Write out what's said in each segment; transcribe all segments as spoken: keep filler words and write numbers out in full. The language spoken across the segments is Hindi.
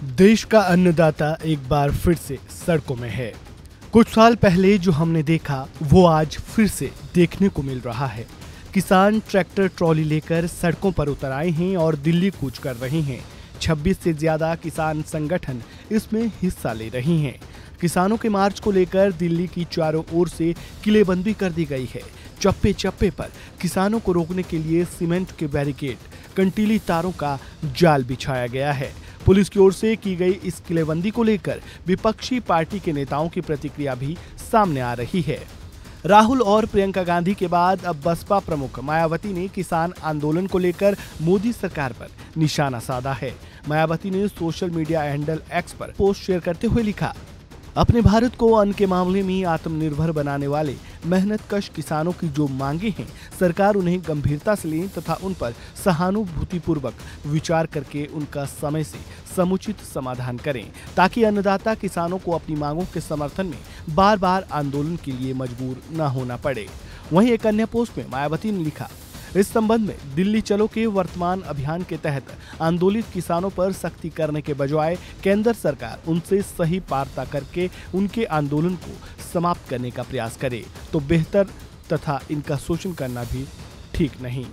देश का अन्नदाता एक बार फिर से सड़कों में है। कुछ साल पहले जो हमने देखा वो आज फिर से देखने को मिल रहा है। किसान ट्रैक्टर ट्रॉली लेकर सड़कों पर उतर आए हैं और दिल्ली कूच कर रहे हैं। छब्बीस से ज्यादा किसान संगठन इसमें हिस्सा ले रही हैं। किसानों के मार्च को लेकर दिल्ली की चारों ओर से किलेबंदी कर दी गई है। चप्पे चप्पे पर किसानों को रोकने के लिए सीमेंट के बैरिकेड, कंटीली तारों का जाल बिछाया गया है। पुलिस की ओर से की गई इस किलेबंदी को लेकर विपक्षी पार्टी के नेताओं की प्रतिक्रिया भी सामने आ रही है। राहुल और प्रियंका गांधी के बाद अब बसपा प्रमुख मायावती ने किसान आंदोलन को लेकर मोदी सरकार पर निशाना साधा है। मायावती ने सोशल मीडिया हैंडल एक्स पर पोस्ट शेयर करते हुए लिखा, अपने भारत को अन्न के मामले में आत्मनिर्भर बनाने वाले मेहनतकश किसानों की जो मांगे हैं, सरकार उन्हें गंभीरता से लें तथा उन पर सहानुभूतिपूर्वक विचार करके उनका समय से समुचित समाधान करें, ताकि अन्नदाता किसानों को अपनी मांगों के समर्थन में बार बार आंदोलन के लिए मजबूर न होना पड़े। वहीं एक अन्य पोस्ट में मायावती ने लिखा, इस संबंध में दिल्ली चलो के वर्तमान अभियान के तहत आंदोलित किसानों पर सख्ती करने के बजाय केंद्र सरकार उनसे सही वार्ता करके उनके आंदोलन को समाप्त करने का प्रयास करे तो बेहतर, तथा इनका शोषण करना भी ठीक नहीं।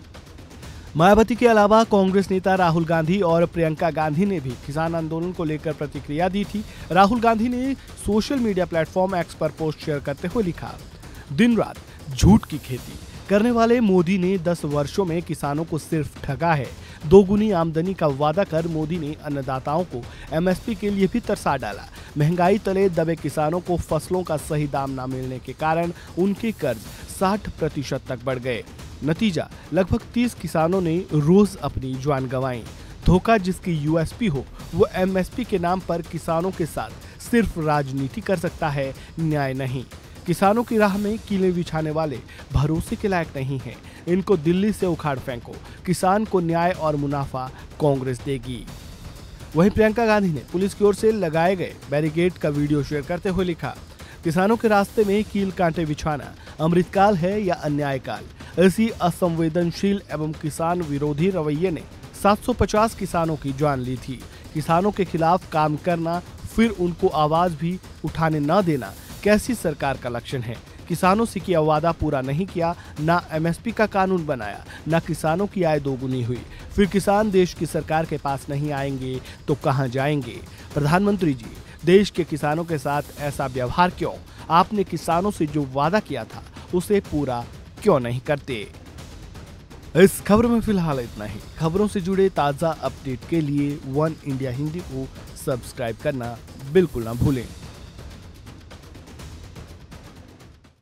मायावती के अलावा कांग्रेस नेता राहुल गांधी और प्रियंका गांधी ने भी किसान आंदोलन को लेकर प्रतिक्रिया दी थी। राहुल गांधी ने सोशल मीडिया प्लेटफॉर्म एक्स पर पोस्ट शेयर करते हुए लिखा, दिन रात झूठ की खेती करने वाले मोदी ने दस वर्षों में किसानों को सिर्फ ठगा है। दोगुनी आमदनी का वादा कर मोदी ने अन्नदाताओं को एमएसपी के लिए भी तरसा डाला। महंगाई तले दबे किसानों को फसलों का सही दाम न मिलने के कारण उनके कर्ज साठ प्रतिशत तक बढ़ गए। नतीजा, लगभग तीस किसानों ने रोज अपनी जान गंवाई। धोखा जिसकी यूएसपी हो वो एमएसपी के नाम पर किसानों के साथ सिर्फ राजनीति कर सकता है, न्याय नहीं। किसानों की राह में कीलें बिछाने वाले भरोसे के लायक नहीं हैं। इनको दिल्ली से उखाड़ फेंको। किसान को न्याय और मुनाफा कांग्रेस देगी। वहीं प्रियंका गांधी ने पुलिस की ओर से लगाए गए बैरिकेड का वीडियो शेयर करते हुए लिखा, किसानों के रास्ते में कील कांटे बिछाना अमृतकाल है या अन्यायकाल। ऐसी असंवेदनशील एवं किसान विरोधी रवैये ने सात सौ पचास किसानों की जान ली थी। किसानों के खिलाफ काम करना, फिर उनको आवाज भी उठाने न देना कैसी सरकार का लक्षण है। किसानों से किया वादा पूरा नहीं किया, ना एमएसपी का कानून बनाया, ना किसानों की आय दोगुनी हुई। फिर किसान देश की सरकार के पास नहीं आएंगे तो कहां जाएंगे? प्रधानमंत्री जी, देश के किसानों के साथ ऐसा व्यवहार क्यों? आपने किसानों से जो वादा किया था उसे पूरा क्यों नहीं करते? इस खबर में फिलहाल इतना ही। खबरों से जुड़े ताजा अपडेट के लिए वन इंडिया हिंदी को सब्सक्राइब करना बिल्कुल ना भूलें।